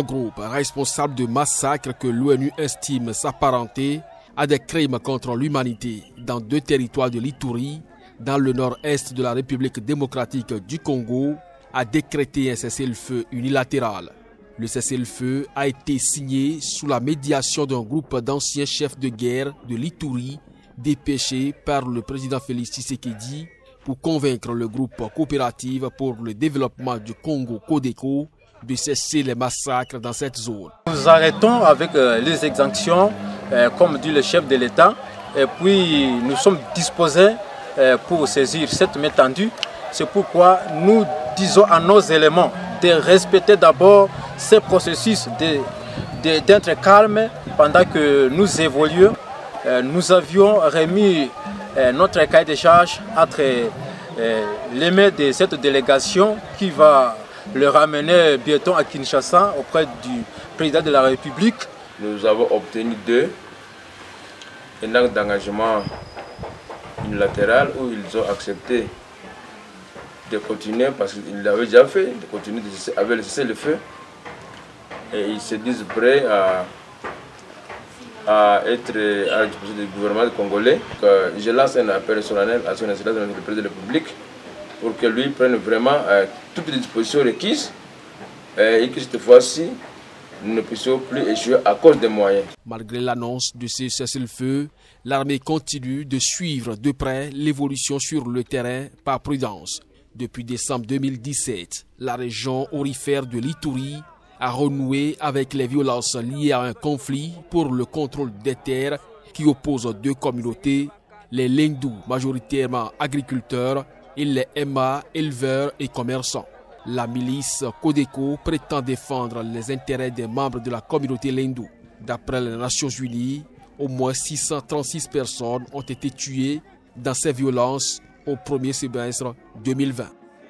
groupe responsable de massacres que l'ONU estime s'apparenter à des crimes contre l'humanité dans 2 territoires de l'Ituri, dans le nord-est de la République démocratique du Congo, a décrété un cessez-le-feu unilatéral. Le cessez-le-feu a été signé sous la médiation d'un groupe d'anciens chefs de guerre de l'Ituri, dépêché par le président Félix Tshisekedi pour convaincre le groupe coopératif pour le développement du Congo Codeco de cesser les massacres dans cette zone. Nous arrêtons avec les exactions, comme dit le chef de l'État, et puis nous sommes disposés pour saisir cette main tendue. C'est pourquoi nous disons à nos éléments de respecter d'abord ce processus d'être calme pendant que nous évoluons. Nous avions remis notre cahier de charge entre les mains de cette délégation qui va le ramener bientôt à Kinshasa auprès du président de la République. Nous avons obtenu un acte d'engagement unilatéral où ils ont accepté de continuer, parce qu'ils l'avaient déjà fait, de continuer avec le cessez-le-feu. Et ils se disent prêts à être à la disposition du gouvernement congolais. Je lance un appel solennel à son excellence le président de la République pour que lui prenne vraiment toutes les dispositions requises et que cette fois-ci, nous ne puissions plus échouer à cause des moyens. Malgré l'annonce de ce cessez-le-feu, l'armée continue de suivre de près l'évolution sur le terrain par prudence. Depuis décembre 2017, la région aurifère de l'Ituri a renoué avec les violences liées à un conflit pour le contrôle des terres qui oppose 2 communautés, les Lindou, majoritairement agriculteurs, et les Emma, éleveurs et commerçants. La milice Codeco prétend défendre les intérêts des membres de la communauté Lindou. D'après les Nations Unies, au moins 636 personnes ont été tuées dans ces violences au premier semestre 2020.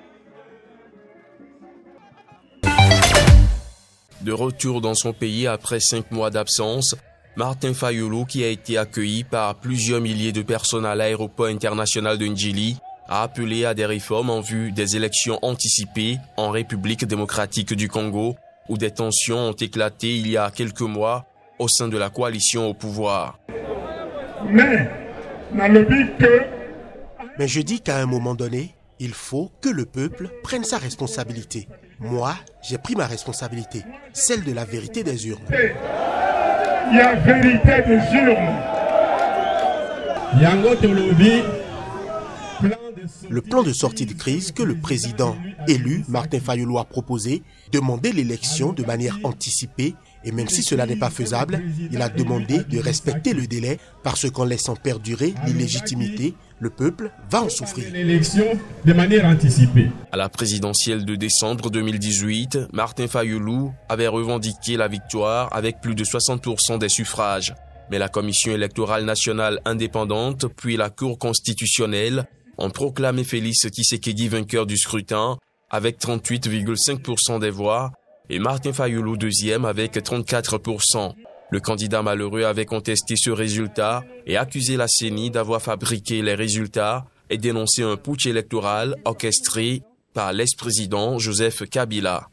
De retour dans son pays après 5 mois d'absence, Martin Fayulu, qui a été accueilli par plusieurs milliers de personnes à l'aéroport international de Ndjili, a appelé à des réformes en vue des élections anticipées en République démocratique du Congo, où des tensions ont éclaté il y a quelques mois au sein de la coalition au pouvoir. Mais je dis qu'à un moment donné, il faut que le peuple prenne sa responsabilité. Moi, j'ai pris ma responsabilité, celle de la vérité des urnes. Il y a vérité des urnes. Le plan de sortie de crise que le président élu, Martin Fayulu, a proposé demandait l'élection de manière anticipée, et même si cela n'est pas faisable, il a demandé de respecter le délai parce qu'en laissant perdurer l'illégitimité, le peuple va en souffrir. L'élection de manière anticipée. À la présidentielle de décembre 2018, Martin Fayulu avait revendiqué la victoire avec plus de 60% des suffrages. Mais la Commission électorale nationale indépendante, puis la Cour constitutionnelle, ont proclamé Félix Tshisekedi vainqueur du scrutin avec 38,5% des voix et Martin Fayulu deuxième avec 34%. Le candidat malheureux avait contesté ce résultat et accusé la CENI d'avoir fabriqué les résultats et dénoncé un putsch électoral orchestré par l'ex-président Joseph Kabila.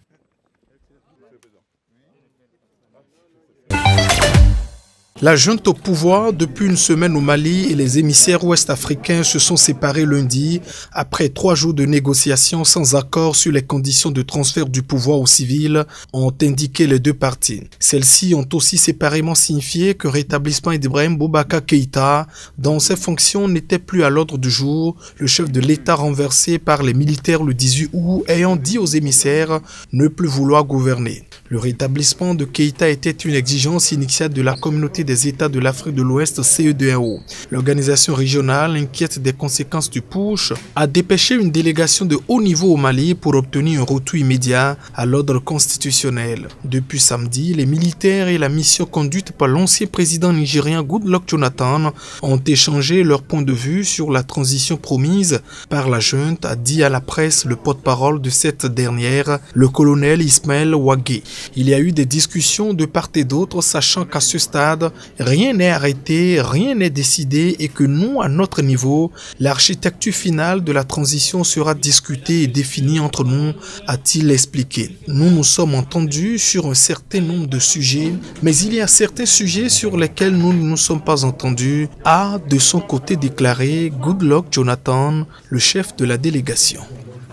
La junte au pouvoir depuis une semaine au Mali et les émissaires ouest-africains se sont séparés lundi après 3 jours de négociations sans accord sur les conditions de transfert du pouvoir aux civils, ont indiqué les 2 parties. Celles-ci ont aussi séparément signifié que le rétablissement d'Ibrahim Boubacar Keïta, dont ses fonctions n'étaient plus à l'ordre du jour, le chef de l'État renversé par les militaires le 18 août ayant dit aux émissaires ne plus vouloir gouverner. Le rétablissement de Keïta était une exigence initiale de la communauté des États de l'Afrique de l'Ouest CEDEAO. L'organisation régionale, inquiète des conséquences du putsch, a dépêché une délégation de haut niveau au Mali pour obtenir un retour immédiat à l'ordre constitutionnel. Depuis samedi, les militaires et la mission conduite par l'ancien président nigérien Goodluck Jonathan ont échangé leur point de vue sur la transition promise par la junte, a dit à la presse le porte-parole de cette dernière, le colonel Ismaël Ouagé. Il y a eu des discussions de part et d'autre, sachant qu'à ce stade, rien n'est arrêté, rien n'est décidé et que nous, à notre niveau, l'architecture finale de la transition sera discutée et définie entre nous, a-t-il expliqué. Nous nous sommes entendus sur un certain nombre de sujets, mais il y a certains sujets sur lesquels nous ne nous sommes pas entendus, a de son côté déclaré Goodluck Jonathan, le chef de la délégation.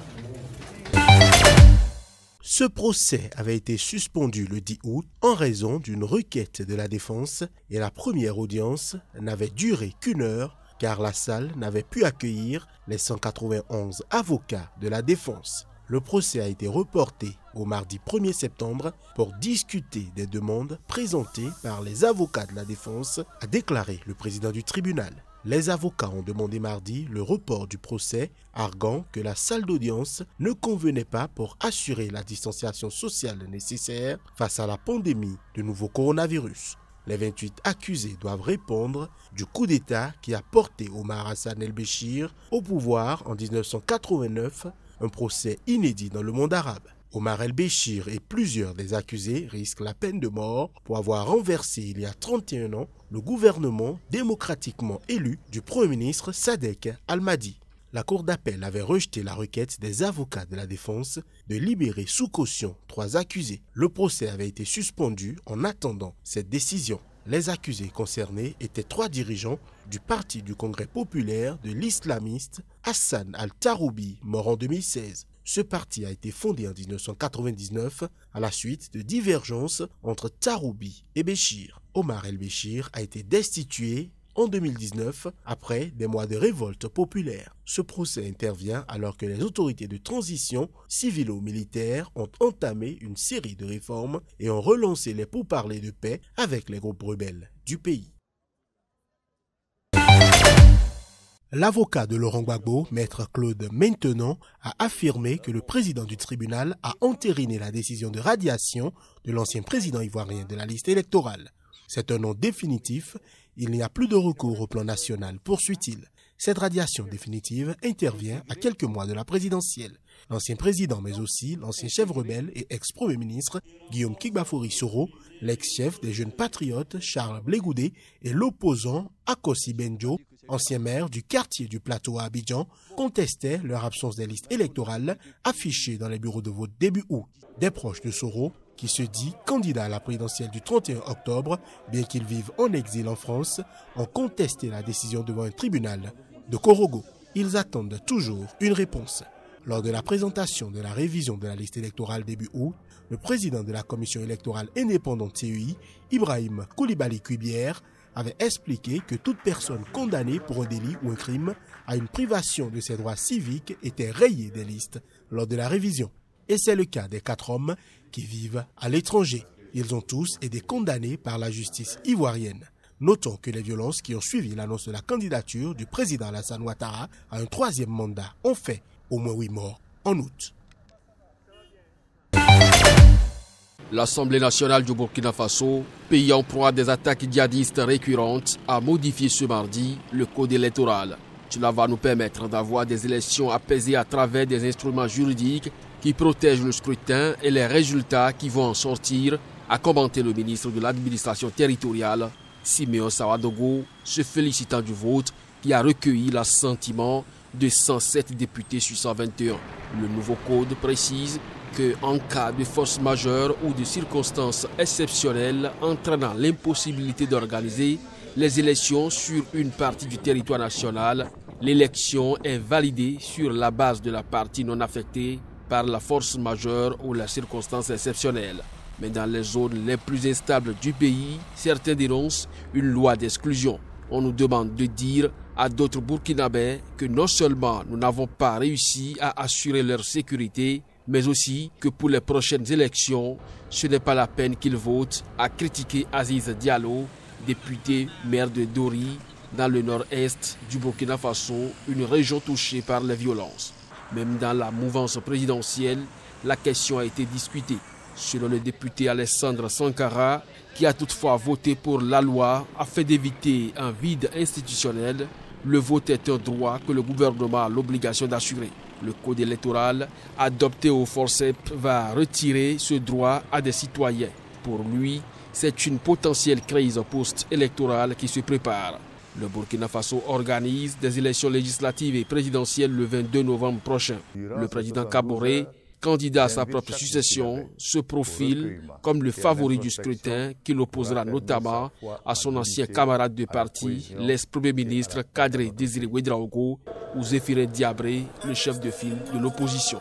Ce procès avait été suspendu le 10 août en raison d'une requête de la défense et la première audience n'avait duré qu'1 heure car la salle n'avait pu accueillir les 191 avocats de la défense. Le procès a été reporté au mardi 1er septembre pour discuter des demandes présentées par les avocats de la défense, a déclaré le président du tribunal. Les avocats ont demandé mardi le report du procès, arguant que la salle d'audience ne convenait pas pour assurer la distanciation sociale nécessaire face à la pandémie du nouveau coronavirus. Les 28 accusés doivent répondre du coup d'État qui a porté Omar Hassan el-Béchir au pouvoir en 1989, un procès inédit dans le monde arabe. Omar el-Béchir et plusieurs des accusés risquent la peine de mort pour avoir renversé il y a 31 ans le gouvernement démocratiquement élu du Premier ministre Sadek Al-Mahdi. La Cour d'appel avait rejeté la requête des avocats de la défense de libérer sous caution 3 accusés. Le procès avait été suspendu en attendant cette décision. Les accusés concernés étaient 3 dirigeants du Parti du Congrès populaire de l'islamiste Hassan al-Taroubi, mort en 2016. Ce parti a été fondé en 1999 à la suite de divergences entre Taroubi et Béchir. Omar el-Béchir a été destitué en 2019 après des mois de révolte populaire. Ce procès intervient alors que les autorités de transition civilo-militaires ont entamé une série de réformes et ont relancé les pourparlers de paix avec les groupes rebelles du pays. L'avocat de Laurent Gbagbo, maître Claude Maintenon, a affirmé que le président du tribunal a entériné la décision de radiation de l'ancien président ivoirien de la liste électorale. C'est un non définitif, il n'y a plus de recours au plan national, poursuit-il. Cette radiation définitive intervient à quelques mois de la présidentielle. L'ancien président, mais aussi l'ancien chef rebelle et ex-premier ministre Guillaume Kigbafori Soro, l'ex-chef des Jeunes Patriotes Charles Blé Goudé et l'opposant Akossi Benjo, ancien maire du quartier du Plateau à Abidjan, contestaient leur absence des listes électorales affichées dans les bureaux de vote début août. Des proches de Soro, qui se dit candidat à la présidentielle du 31 octobre, bien qu'il vive en exil en France, ont contesté la décision devant un tribunal de Korogo. Ils attendent toujours une réponse. Lors de la présentation de la révision de la liste électorale début août, le président de la commission électorale indépendante CEI, Ibrahim Koulibaly Kuibière, avait expliqué que toute personne condamnée pour un délit ou un crime à une privation de ses droits civiques était rayée des listes lors de la révision. Et c'est le cas des 4 hommes qui vivent à l'étranger. Ils ont tous été condamnés par la justice ivoirienne. Notons que les violences qui ont suivi l'annonce de la candidature du président Alassane Ouattara à un 3e mandat ont fait au moins 8 morts en août. L'Assemblée nationale du Burkina Faso, pays en proie à des attaques djihadistes récurrentes, a modifié ce mardi le code électoral. Cela va nous permettre d'avoir des élections apaisées à travers des instruments juridiques qui protègent le scrutin et les résultats qui vont en sortir, a commenté le ministre de l'administration territoriale, Siméon Sawadogo, se félicitant du vote qui a recueilli l'assentiment de 107 députés sur 121. Le nouveau code précise qu'en cas de force majeure ou de circonstances exceptionnelles entraînant l'impossibilité d'organiser les élections sur une partie du territoire national, l'élection est validée sur la base de la partie non affectée par la force majeure ou la circonstance exceptionnelle. Mais dans les zones les plus instables du pays, certains dénoncent une loi d'exclusion. On nous demande de dire à d'autres Burkinabés que non seulement nous n'avons pas réussi à assurer leur sécurité, mais aussi que pour les prochaines élections, ce n'est pas la peine qu'ils votent, a critiqué Aziz Diallo, député maire de Dori, dans le nord-est du Burkina Faso, une région touchée par les violences. Même dans la mouvance présidentielle, la question a été discutée. Selon le député Alessandre Sankara, qui a toutefois voté pour la loi afin d'éviter un vide institutionnel, le vote est un droit que le gouvernement a l'obligation d'assurer. Le code électoral adopté au forceps va retirer ce droit à des citoyens. Pour lui, c'est une potentielle crise post-électorale qui se prépare. Le Burkina Faso organise des élections législatives et présidentielles le 22 novembre prochain. Le président Kaboré, candidat à sa propre succession, se profile comme le favori du scrutin qu'il opposera notamment à son ancien camarade de parti, l'ex-premier ministre Kadri Désiré Ouédraogo ou Zéphiré Diabré, le chef de file de l'opposition.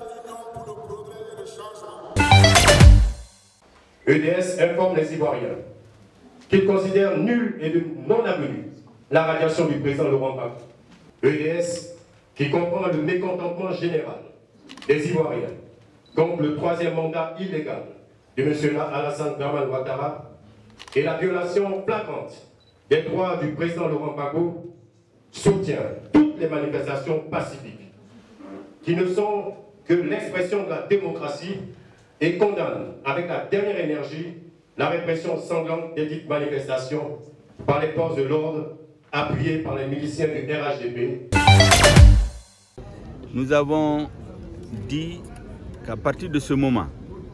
EDS informe les Ivoiriens qu'il considère nul et de non-avenu la radiation du président Laurent Gbagbo. EDS qui comprend le mécontentement général des Ivoiriens contre le troisième mandat illégal de M. Alassane Dramane Ouattara et la violation flagrante des droits du président Laurent Gbagbo, soutient toutes les manifestations pacifiques qui ne sont que l'expression de la démocratie et condamne avec la dernière énergie la répression sanglante des dites manifestations par les forces de l'ordre appuyées par les miliciens du RHDP. Nous avons dit qu'à partir de ce moment,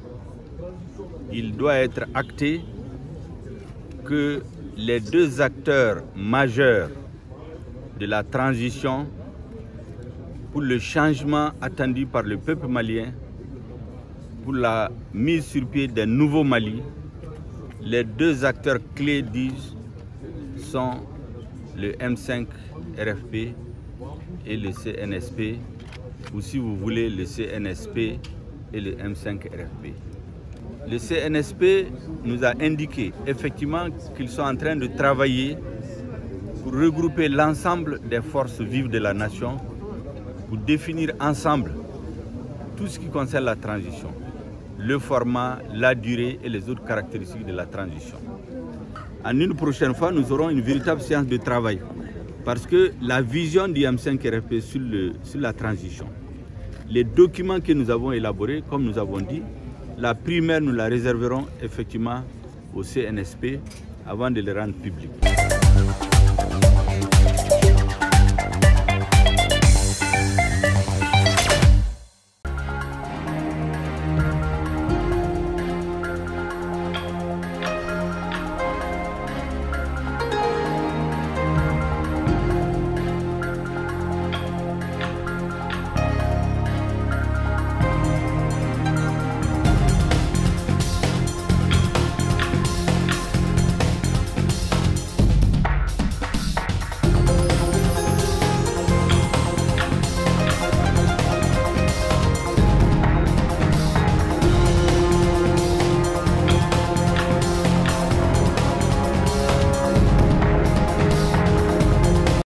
il doit être acté que les deux acteurs majeurs de la transition pour le changement attendu par le peuple malien, pour la mise sur pied d'un nouveau Mali, les deux acteurs clés disent sont le M5 RFP et le CNSP, ou si vous voulez le CNSP et le M5 RFP. Le CNSP nous a indiqué effectivement qu'ils sont en train de travailler pour regrouper l'ensemble des forces vives de la nation, pour définir ensemble tout ce qui concerne la transition, le format, la durée et les autres caractéristiques de la transition. En une prochaine fois, nous aurons une véritable séance de travail parce que la vision du M5 RFP sur la transition, les documents que nous avons élaborés, comme nous avons dit, la primaire, nous la réserverons effectivement au CNSP avant de les rendre publics.